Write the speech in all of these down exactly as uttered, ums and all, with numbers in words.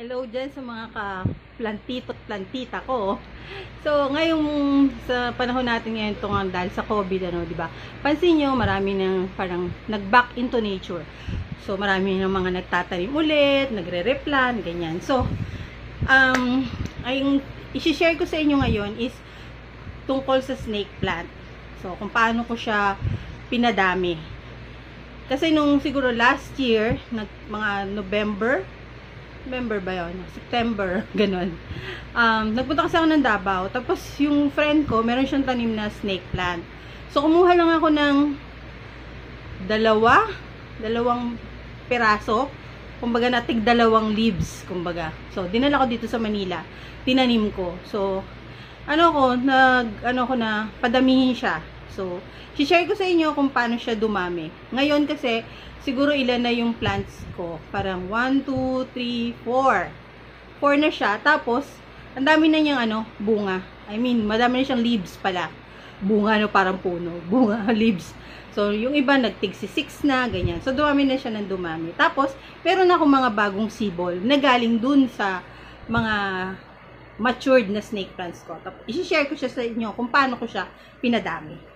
Hello dyan sa mga ka-plantito at plantita ko. So, ngayong sa panahon natin ngayon itong dahil sa COVID, ano, di ba? Pansin nyo, marami nang parang nag-back into nature. So, marami ng mga nagtatanim ulit, nagre-replant, ganyan. So, um, ay i-share ko sa inyo ngayon is tungkol sa snake plant. So, kung paano ko siya pinadami. Kasi nung siguro last year, nag, mga November, November ba yun? September, ganun. Um, nagpunta kasi ako ng Davao. Tapos yung friend ko, meron siyang tanim na snake plant. So, kumuha lang ako ng dalawa, dalawang peraso. Kumbaga, natig dalawang leaves, kumbaga. So, dinala ko dito sa Manila. Tinanim ko. So, ano ko, nag, ano ko na, padamihin siya. So, share ko sa inyo kung paano siya dumami. Ngayon kasi, siguro ilan na yung plants ko. Parang one, two, three, four. four na siya. Tapos, ang dami na niyang ano, bunga. I mean, madami na siyang leaves pala. Bunga, no, parang puno. Bunga, leaves. So, yung iba nagtig-six na, ganyan. So, dumami na siya ng dumami. Tapos, meron ako mga bagong sibol na galing dun sa mga matured na snake plants ko. Tapos, isi-share ko siya sa inyo kung paano ko siya pinadami.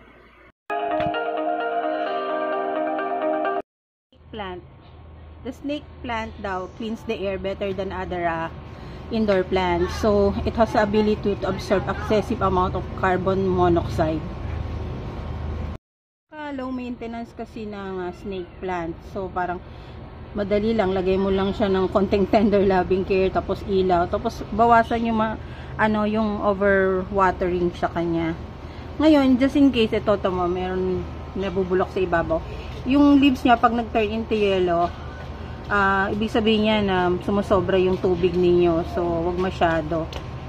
Plant. The snake plant daw cleans the air better than other uh, indoor plants. So, it has the ability to absorb excessive amount of carbon monoxide. Uh, low maintenance kasi ng uh, snake plant. So, parang madali lang. Lagay mo lang siya ng konting tender loving care, tapos ilaw. Tapos, bawasan yung, ma ano, yung overwatering sa kanya. Ngayon, just in case, ito, ito mo, meron nabubulok sa ibabaw. Yung leaves niya, pag nag-turn into yellow, uh, ibig sabihin niya na sumusobra yung tubig ninyo. So, wag masyado.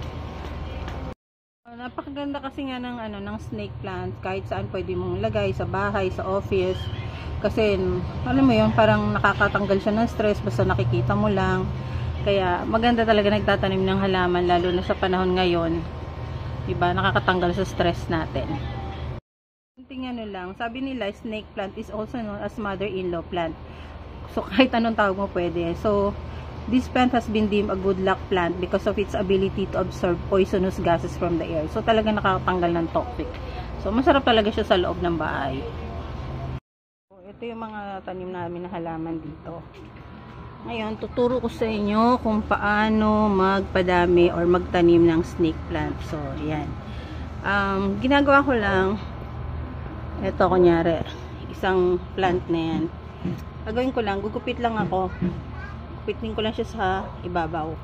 Uh, napakaganda kasi nga ng, ano, ng snake plant. Kahit saan pwede mong lagay, sa bahay, sa office. Kasi, alam mo yun, parang nakakatanggal siya ng stress basta nakikita mo lang. Kaya, maganda talaga nagtatanim ng halaman, lalo na sa panahon ngayon. Diba? Nakakatanggal sa stress natin. Ano lang, sabi nila, snake plant is also known as mother-in-law plant. So, kahit anong tawag mo pwede. So, this plant has been deemed a good luck plant because of its ability to absorb poisonous gases from the air. So, talaga nakakatanggal ng toxic. So, masarap talaga siya sa loob ng bahay. So, ito yung mga tanim namin na halaman dito. Ngayon, tuturo ko sa inyo kung paano magpadami or magtanim ng snake plant. So, yan. Um, ginagawa ko lang, ito, kunyari, isang plant na yan. Gagawin ko lang, gugupit lang ako. Gupitin ko lang siya sa ibabaw.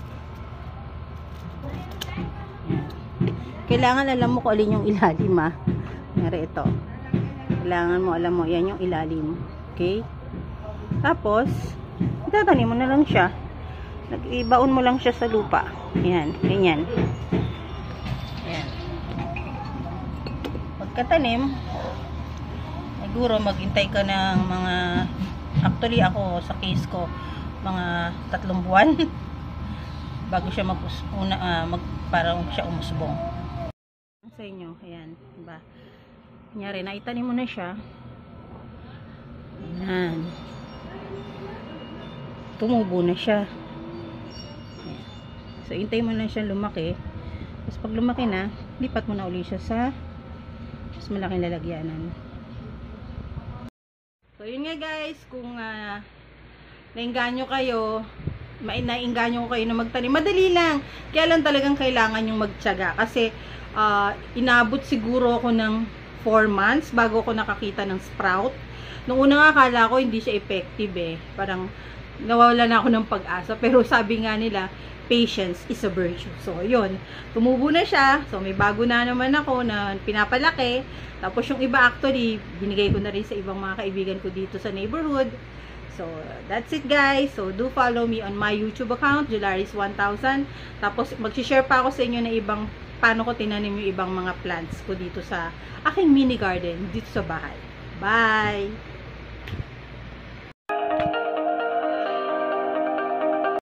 Kailangan alam mo kung alin yung ilalim, ha. Kunyari, ito. Kailangan mo, alam mo, yan yung ilalim. Okay? Tapos, itatanim mo na lang siya. Nag-ibaon mo lang siya sa lupa. Yan, ganyan. Yan. Pagkatanim, siguro maghintay ka ng mga, actually ako sa case ko, mga tatlong buwan bago siya mag, una, uh, mag parang siya umusbong. Sa inyo, ayan, diba? Kunyari, naitanim mo na siya. Ayan. Tumubo na siya. Ayan. So, hintay mo na siya lumaki. Tapos pag lumaki na, lipat mo na uli siya sa mas malaking lalagyanan. So, yun nga guys, kung uh, nainganyo kayo, nainganyo ko kayo na magtanim, madali lang. Kaya lang talagang kailangan yung magtiyaga. Kasi, uh, inabot siguro ako ng four months bago ako nakakita ng sprout. Nung una nga, akala ko hindi siya effective eh. Parang, nawawala na ako ng pag-asa. Pero sabi nga nila, patience is a virtue. So, yun. Tumubo na siya. So, may bago na naman ako na pinapalaki. Tapos, yung iba actually, binigay ko na rin sa ibang mga kaibigan ko dito sa neighborhood. So, that's it guys. So, do follow me on my YouTube account, Jolaris one thousand. Tapos, mag-share pa ako sa inyo na ibang, paano ko tinanim yung ibang mga plants ko dito sa aking mini garden, dito sa bahay. Bye!